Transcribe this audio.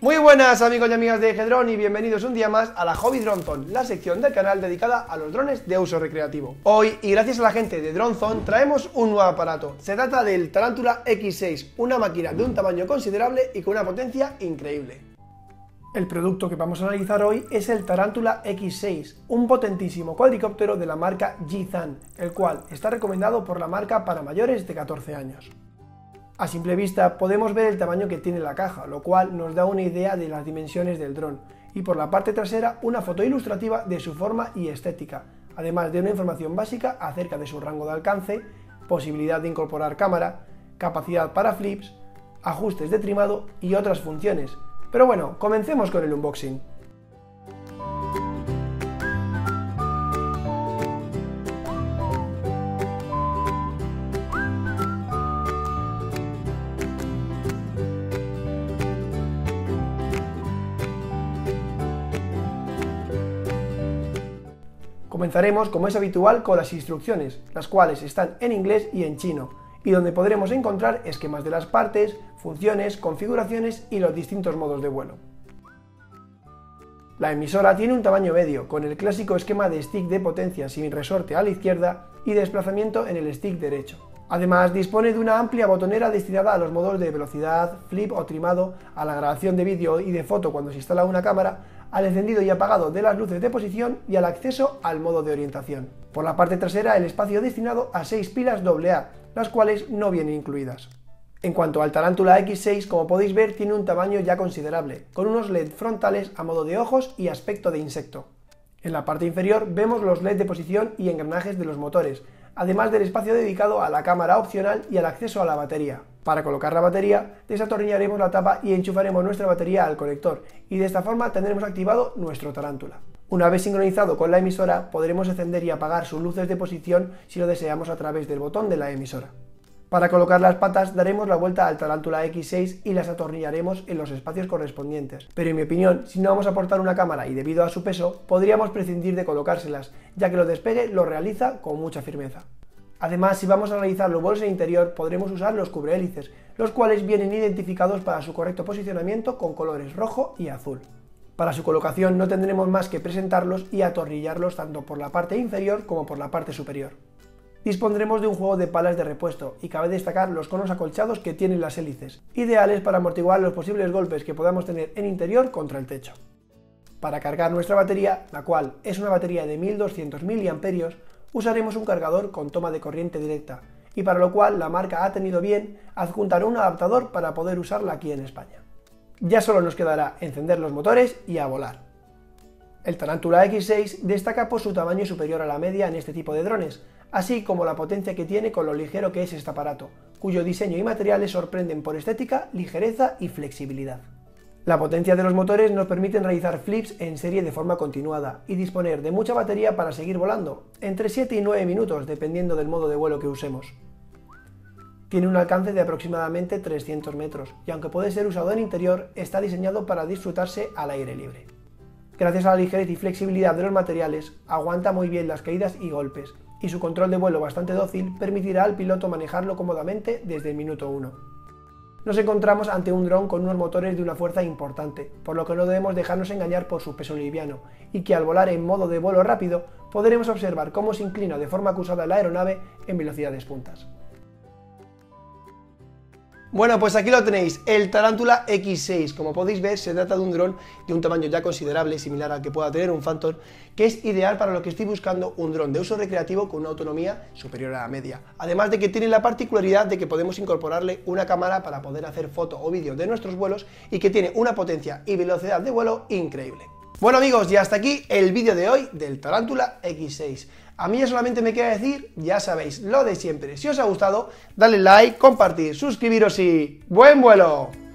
Muy buenas amigos y amigas de Ejedrón y bienvenidos un día más a la Hobby Drone Zone, la sección del canal dedicada a los drones de uso recreativo. Hoy, y gracias a la gente de Drone Zone, traemos un nuevo aparato. Se trata del Tarántula X6, una máquina de un tamaño considerable y con una potencia increíble. El producto que vamos a analizar hoy es el Tarántula X6, un potentísimo cuadricóptero de la marca G-Zan, el cual está recomendado por la marca para mayores de 14 años. A simple vista podemos ver el tamaño que tiene la caja, lo cual nos da una idea de las dimensiones del dron, y por la parte trasera una foto ilustrativa de su forma y estética, además de una información básica acerca de su rango de alcance, posibilidad de incorporar cámara, capacidad para flips, ajustes de trimado y otras funciones. Pero bueno, comencemos con el unboxing. Comenzaremos, como es habitual, con las instrucciones, las cuales están en inglés y en chino, y donde podremos encontrar esquemas de las partes, funciones, configuraciones y los distintos modos de vuelo. La emisora tiene un tamaño medio, con el clásico esquema de stick de potencia sin resorte a la izquierda y desplazamiento en el stick derecho. Además, dispone de una amplia botonera destinada a los modos de velocidad, flip o trimado, a la grabación de vídeo y de foto cuando se instala una cámara, al encendido y apagado de las luces de posición y al acceso al modo de orientación. Por la parte trasera, el espacio destinado a 6 pilas AA, las cuales no vienen incluidas. En cuanto al Tarántula X6, como podéis ver, tiene un tamaño ya considerable, con unos LED frontales a modo de ojos y aspecto de insecto. En la parte inferior vemos los LED de posición y engranajes de los motores, además del espacio dedicado a la cámara opcional y al acceso a la batería. Para colocar la batería, desatornillaremos la tapa y enchufaremos nuestra batería al conector, y de esta forma tendremos activado nuestro Tarántula. Una vez sincronizado con la emisora, podremos encender y apagar sus luces de posición si lo deseamos a través del botón de la emisora. Para colocar las patas daremos la vuelta al Tarántula X6 y las atornillaremos en los espacios correspondientes, pero en mi opinión, si no vamos a aportar una cámara y debido a su peso, podríamos prescindir de colocárselas, ya que el despegue lo realiza con mucha firmeza. Además, si vamos a realizar los vuelos en interior, podremos usar los cubrehélices, los cuales vienen identificados para su correcto posicionamiento con colores rojo y azul. Para su colocación no tendremos más que presentarlos y atornillarlos tanto por la parte inferior como por la parte superior. Dispondremos de un juego de palas de repuesto y cabe destacar los conos acolchados que tienen las hélices, ideales para amortiguar los posibles golpes que podamos tener en interior contra el techo. Para cargar nuestra batería, la cual es una batería de 1200 mAh, usaremos un cargador con toma de corriente directa, y para lo cual la marca ha tenido bien adjuntar un adaptador para poder usarla aquí en España. Ya solo nos quedará encender los motores y a volar. El Tarántula X6 destaca por su tamaño superior a la media en este tipo de drones, así como la potencia que tiene con lo ligero que es este aparato, cuyo diseño y materiales sorprenden por estética, ligereza y flexibilidad. La potencia de los motores nos permiten realizar flips en serie de forma continuada y disponer de mucha batería para seguir volando, entre 7 y 9 minutos dependiendo del modo de vuelo que usemos. Tiene un alcance de aproximadamente 300 metros y aunque puede ser usado en interior, está diseñado para disfrutarse al aire libre. Gracias a la ligereza y flexibilidad de los materiales, aguanta muy bien las caídas y golpes, y su control de vuelo bastante dócil permitirá al piloto manejarlo cómodamente desde el minuto 1. Nos encontramos ante un dron con unos motores de una fuerza importante, por lo que no debemos dejarnos engañar por su peso liviano, y que al volar en modo de vuelo rápido podremos observar cómo se inclina de forma acusada la aeronave en velocidades puntas. Bueno, pues aquí lo tenéis, el Tarántula X6. Como podéis ver, se trata de un dron de un tamaño ya considerable, similar al que pueda tener un Phantom, que es ideal para lo que estoy buscando, un dron de uso recreativo con una autonomía superior a la media. Además de que tiene la particularidad de que podemos incorporarle una cámara para poder hacer foto o vídeo de nuestros vuelos y que tiene una potencia y velocidad de vuelo increíble. Bueno amigos, y hasta aquí el vídeo de hoy del Tarántula X6. A mí ya solamente me queda decir, ya sabéis, lo de siempre. Si os ha gustado, dale like, compartir, suscribiros y ¡buen vuelo!